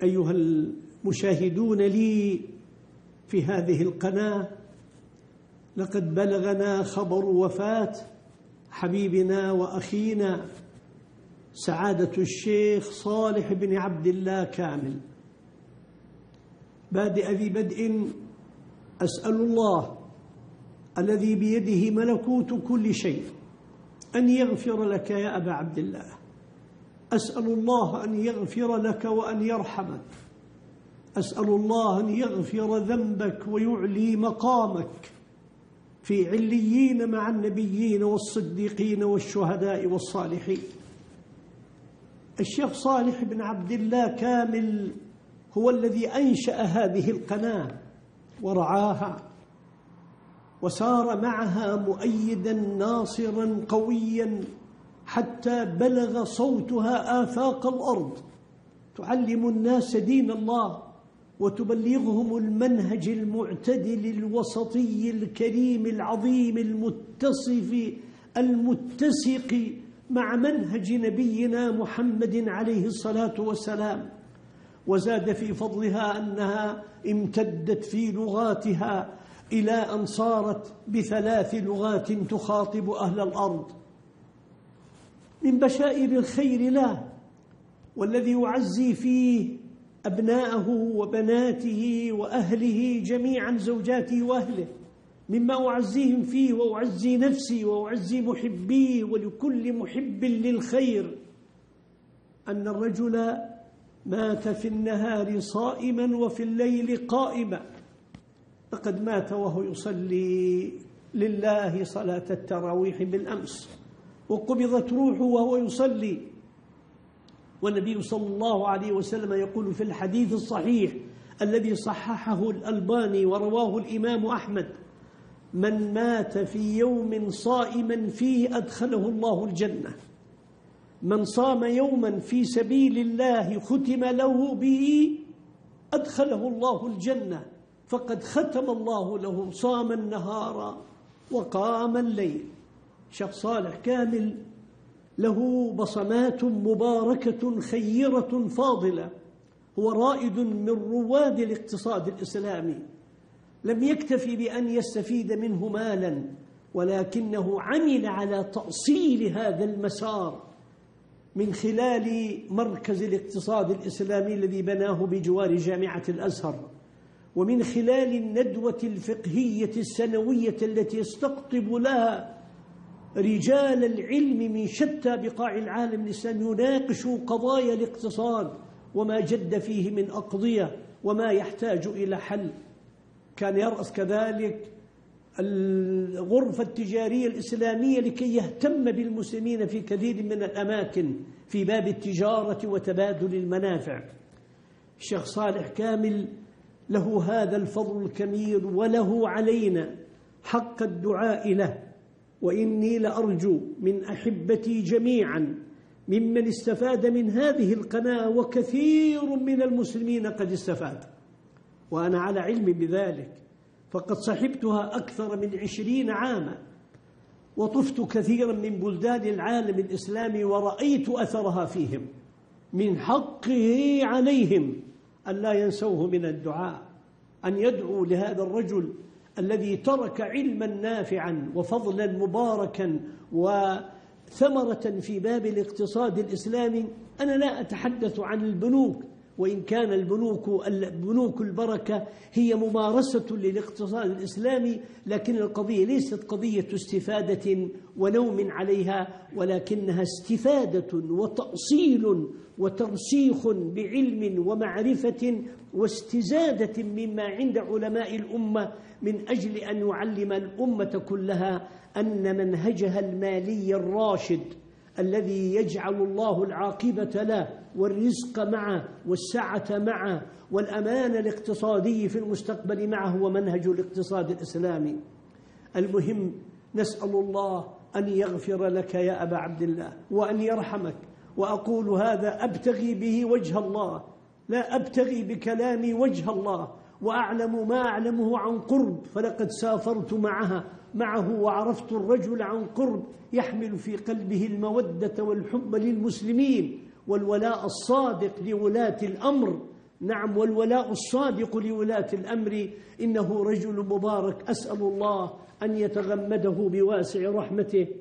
أيها المشاهدون لي في هذه القناة، لقد بلغنا خبر وفاة حبيبنا وأخينا سعادة الشيخ صالح بن عبد الله كامل. بادئ ذي بدء أسأل الله الذي بيده ملكوت كل شيء أن يغفر لك يا أبا عبد الله. أسأل الله أن يغفر لك وأن يرحمك. أسأل الله أن يغفر ذنبك ويعلي مقامك في عليين مع النبيين والصديقين والشهداء والصالحين. الشيخ صالح بن عبد الله كامل هو الذي أنشأ هذه القناة ورعاها وسار معها مؤيدا ناصرا قويا حتى بلغ صوتها آفاق الأرض، تعلم الناس دين الله وتبلغهم المنهج المعتدل الوسطي الكريم العظيم المتسق مع منهج نبينا محمد عليه الصلاة والسلام. وزاد في فضلها أنها امتدت في لغاتها إلى أن صارت ب3 لغات تخاطب أهل الأرض. من بشائر الخير له، والذي يعزي فيه أبناءه وبناته وأهله جميعا، زوجاته وأهله، مما أعزيهم فيه وأعزي نفسي وأعزي محبيه ولكل محب للخير، أن الرجل مات في النهار صائما وفي الليل قائما. لقد مات وهو يصلي لله صلاة التراويح بالأمس، وقبضت روحه وهو يصلي، والنبي صلى الله عليه وسلم يقول في الحديث الصحيح الذي صححه الألباني ورواه الإمام أحمد: من مات في يوم صائما فيه أدخله الله الجنة. من صام يوما في سبيل الله ختم له به أدخله الله الجنة، فقد ختم الله له صام النهار وقام الليل. شيخ صالح كامل له بصمات مباركة خيرة فاضلة، هو رائد من رواد الاقتصاد الإسلامي، لم يكتفي بأن يستفيد منه مالا، ولكنه عمل على تأصيل هذا المسار من خلال مركز الاقتصاد الإسلامي الذي بناه بجوار جامعة الأزهر، ومن خلال الندوة الفقهية السنوية التي يستقطب لها رجال العلم من شتى بقاع العالم الإسلامي يناقشوا قضايا الاقتصاد وما جد فيه من أقضية وما يحتاج إلى حل. كان يرأس كذلك الغرفة التجارية الإسلامية لكي يهتم بالمسلمين في كثير من الأماكن في باب التجارة وتبادل المنافع. الشيخ صالح كامل له هذا الفضل الكبير، وله علينا حق الدعاء له. وإني لأرجو من أحبتي جميعا ممن استفاد من هذه القناة، وكثير من المسلمين قد استفاد وأنا على علم بذلك، فقد صحبتها أكثر من 20 عاما، وطفت كثيرا من بلدان العالم الإسلامي ورأيت أثرها فيهم. من حقه عليهم أن لا ينسوه من الدعاء، أن يدعوا لهذا الرجل الذي ترك علما نافعا وفضلا مباركا وثمرة في باب الاقتصاد الإسلامي. أنا لا أتحدث عن البنوك، وإن كان البنوك البركة هي ممارسة للاقتصاد الإسلامي، لكن القضية ليست قضية استفادة ونوم عليها، ولكنها استفادة وتأصيل وترسيخ بعلم ومعرفة واستزادة مما عند علماء الأمة، من أجل أن يعلم الأمة كلها أن منهجها المالي الراشد الذي يجعل الله العاقبة له والرزق معه والسعة معه والأمان الاقتصادي في المستقبل معه هو منهج الاقتصاد الإسلامي. المهم نسأل الله أن يغفر لك يا أبا عبد الله وأن يرحمك، وأقول هذا أبتغي به وجه الله، لا أبتغي بكلامي وجه الله، وأعلم ما أعلمه عن قرب، فلقد سافرت معه وعرفت الرجل عن قرب يحمل في قلبه المودة والحب للمسلمين والولاء الصادق لولاة الأمر. نعم، والولاء الصادق لولاة الأمر. إنه رجل مبارك، أسأل الله أن يتغمده بواسع رحمته